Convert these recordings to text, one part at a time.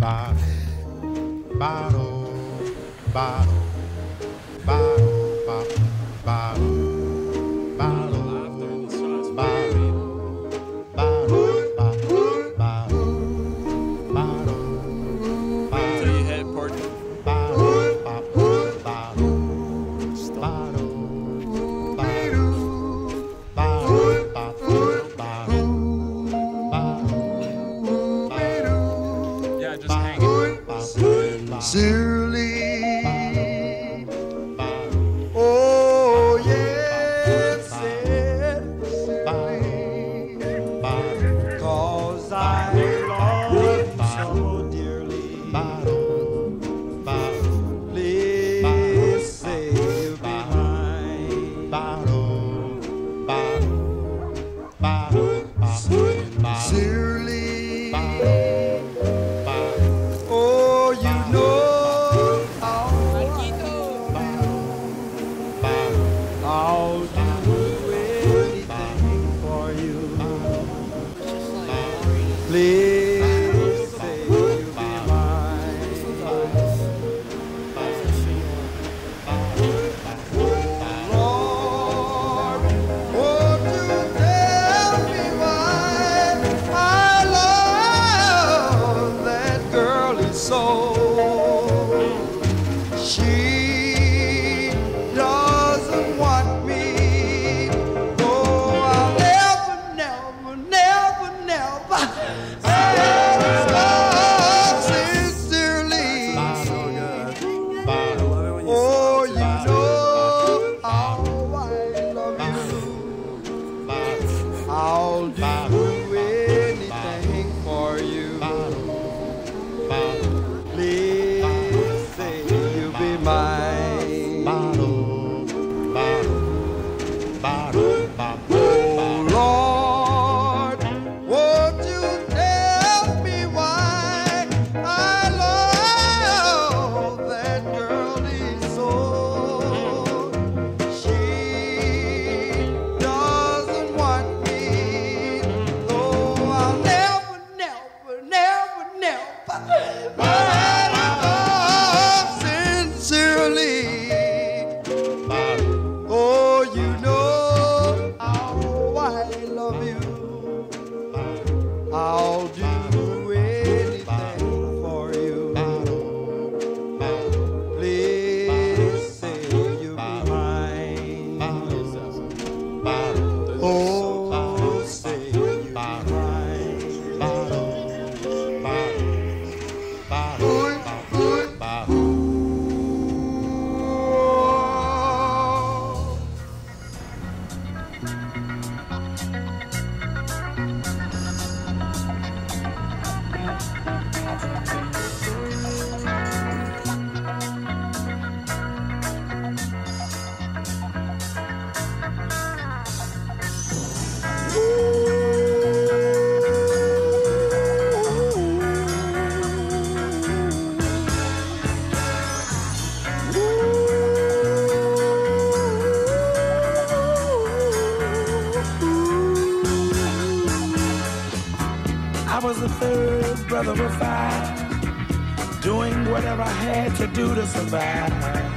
bottle, bottle, bottle, bottle, bottle, bottle, bottle, bottle, Until you hit part. Yeah, just hang it. Sincerely, oh yes, sincerely, 'cause I love you so dearly. Please say you'll be mine. Sincerely, oh you know I'll do anything for you. Please say you'll be mine. Lord, won't you tell me why I love that girl is so? She doesn't want me. Oh, I'll never, never, never, never love sincerely. Oh, you know how I love you. I'll do anything for you. Please say you'll be mine. Oh Lord, won't you tell me why I love that girl so? She doesn't want me, though I'll never, never, never, never love sincerely. Oh, you know how I love you. I'll do anything for you. Please say you'll be mine. Oh, say you'll be mine. I was the third brother of five, doing whatever I had to do to survive.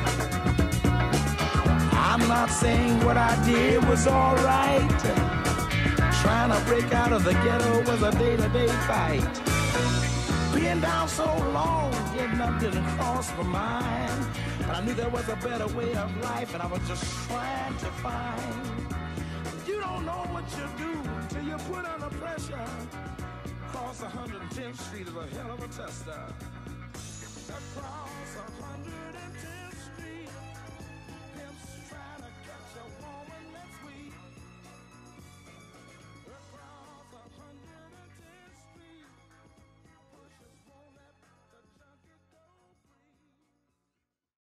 I'm not saying what I did was all right. Trying to break out of the ghetto was a day-to-day fight. Being down so long, getting up didn't cross my mind. But I knew there was a better way of life, and I was just trying to find. You don't know what you do till you put under pressure. Across 110th Street is a hell of a tester. Across